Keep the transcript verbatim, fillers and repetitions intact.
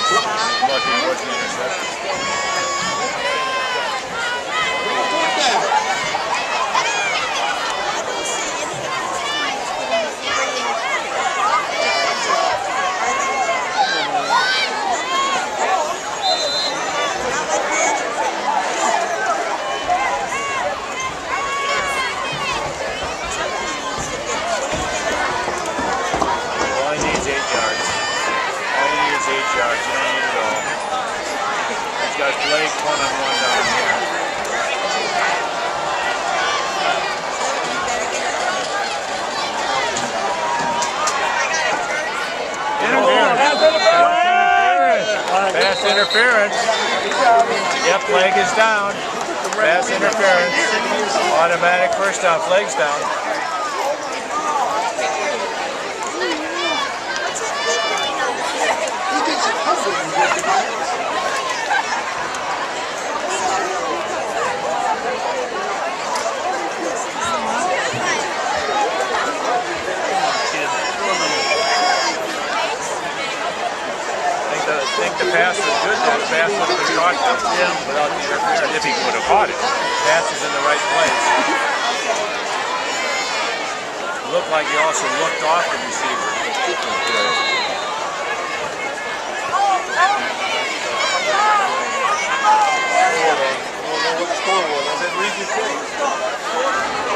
Lucky it wasn't intercepted. Yards, you don't need it all. He's got Blake one on one down here. Interference. Pass interference. Yep, flag is down. Pass interference. Automatic first down. Flag's down. I think the pass was good though. The pass would have been caught yeah. without the interference if he would have caught it. Pass is in the right place. It looked like he also looked off the receiver. I don't know what the score was. I said, read your thing.